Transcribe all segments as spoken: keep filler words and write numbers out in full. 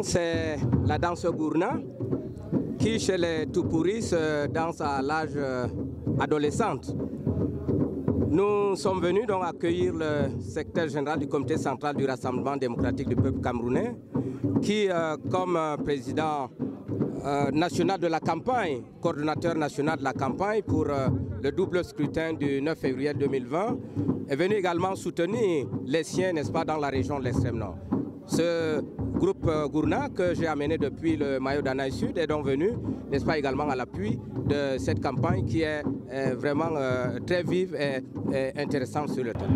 c'est la danse gourna qui, chez les Toupouris, se danse à l'âge adolescente. Nous sommes venus donc accueillir le secrétaire général du comité central du Rassemblement démocratique du peuple camerounais qui, euh, comme euh, président euh, national de la campagne, coordonnateur national de la campagne pour euh, le double scrutin du neuf février deux mille vingt, est venu également soutenir les siens, n'est-ce pas, dans la région de l'extrême nord. Ce groupe euh, Gourna que j'ai amené depuis le Mayo d'Anaï Sud est donc venu, n'est-ce pas, également à l'appui de cette campagne qui est euh, vraiment euh, très vive et, et intéressante sur le terrain.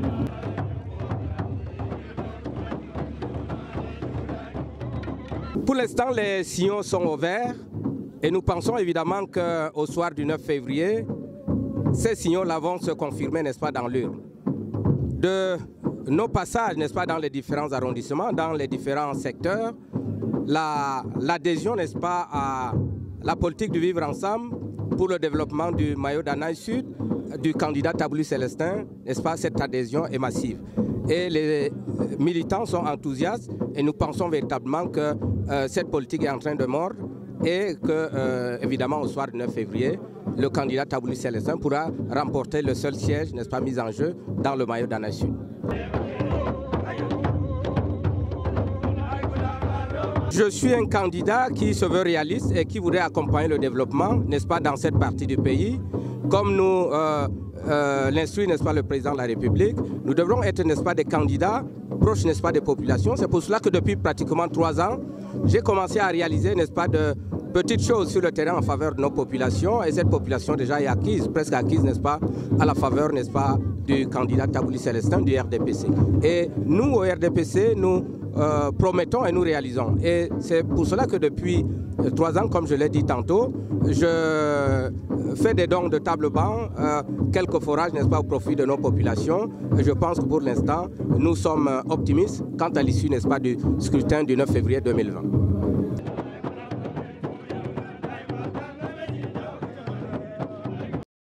Pour l'instant, les sillons sont ouverts et nous pensons évidemment qu'au soir du neuf février, ces sillons-là vont se confirmer, n'est-ce pas, dans l'urne. De nos passages, n'est-ce pas, dans les différents arrondissements, dans les différents secteurs, l'adhésion, la, n'est-ce pas, à la politique du vivre ensemble pour le développement du Mayo d'Anaï Sud, du candidat Taboulou Célestin, n'est-ce pas, cette adhésion est massive. Et les militants sont enthousiastes et nous pensons véritablement que euh, cette politique est en train de mordre et que, euh, évidemment, au soir du neuf février, le candidat Taboulou Célestin pourra remporter le seul siège, n'est-ce pas, mis en jeu dans le Mayo d'Anaï Sud. Je suis un candidat qui se veut réaliste et qui voudrait accompagner le développement, n'est-ce pas, dans cette partie du pays. Comme nous euh, euh, l'instruit, n'est-ce pas, le président de la République, nous devrons être, n'est-ce pas, des candidats proches, n'est-ce pas, des populations. C'est pour cela que depuis pratiquement trois ans, j'ai commencé à réaliser, n'est-ce pas, de petites choses sur le terrain en faveur de nos populations. Et cette population déjà est acquise, presque acquise, n'est-ce pas, à la faveur, n'est-ce pas, du candidat Taboulou Célestin du R D P C. Et nous, au R D P C, nous euh, promettons et nous réalisons. Et c'est pour cela que depuis euh, trois ans, comme je l'ai dit tantôt, je fais des dons de table-banc, euh, quelques forages, n'est-ce pas, au profit de nos populations. Et je pense que pour l'instant, nous sommes optimistes quant à l'issue, n'est-ce pas, du scrutin du neuf février deux mille vingt.